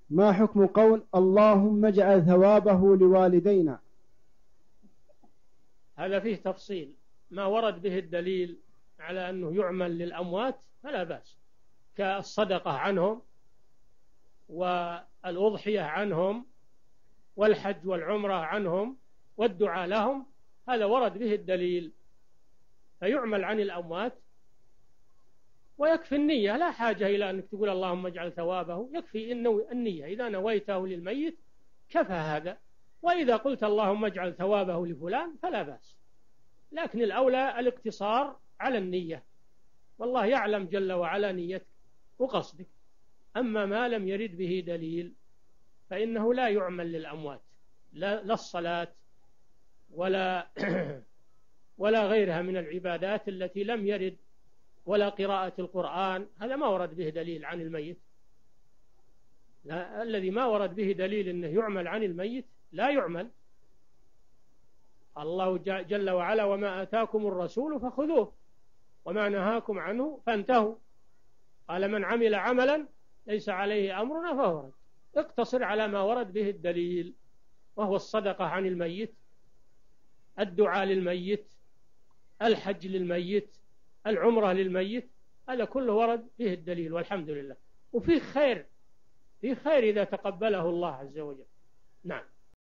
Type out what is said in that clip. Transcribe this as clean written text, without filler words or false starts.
ما حكم قول اللهم اجعل ثوابه لوالدينا؟ هذا فيه تفصيل. ما ورد به الدليل على أنه يعمل للأموات فلا بأس، كالصدقة عنهم والأضحية عنهم والحج والعمرة عنهم والدعاء لهم، هذا ورد به الدليل فيعمل عن الأموات. ويكفي النية، لا حاجة إلى أنك تقول اللهم اجعل ثوابه، يكفي النية، إذا نويته للميت كفى هذا. وإذا قلت اللهم اجعل ثوابه لفلان فلا بأس، لكن الأولى الاقتصار على النية، والله يعلم جل وعلا نيتك وقصدك. أما ما لم يرد به دليل فإنه لا يعمل للأموات، لا الصلاة ولا ولا غيرها من العبادات التي لم يرد، ولا قراءة القرآن، هذا ما ورد به دليل عن الميت. لا، الذي ما ورد به دليل أنه يعمل عن الميت لا يعمل. الله جل وعلا وما آتاكم الرسول فخذوه وما نهاكم عنه فانتهوا. قال من عمل عملا ليس عليه أمرنا فهو رد. اقتصر على ما ورد به الدليل، وهو الصدقة عن الميت، الدعاء للميت، الحج للميت، العمرة للميت، هذا كله ورد به الدليل والحمد لله. وفيه خير، فيه خير إذا تقبله الله عز وجل. نعم.